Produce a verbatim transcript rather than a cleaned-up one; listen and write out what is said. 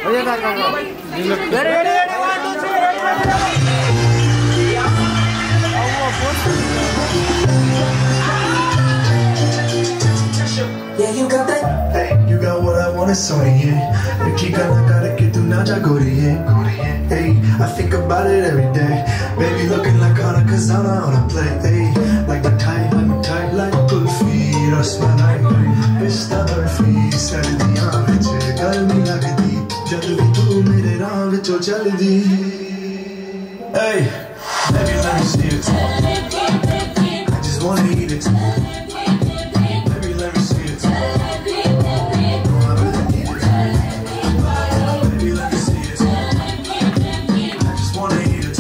yeah, that go. Ready, ready, ready, one, two, three, ready, ready, ready. Yeah, you got that. Hey, you got what I want, it's on you. Mickey got I gotta get through now, go to you. Hey, I think about it every day. Baby looking like Hana Kazana on a play. Hey, like the tight, like my tight, like Kulfi. Rasma like Pista Barfi. Sardiyan vich garmi lagdi. Jad vi tu mere raah vichon chaldi. Hey, baby let me see it. I just wanna eat it. Baby let me see it. Oh, I really need it. Baby let me see it. I just wanna eat it.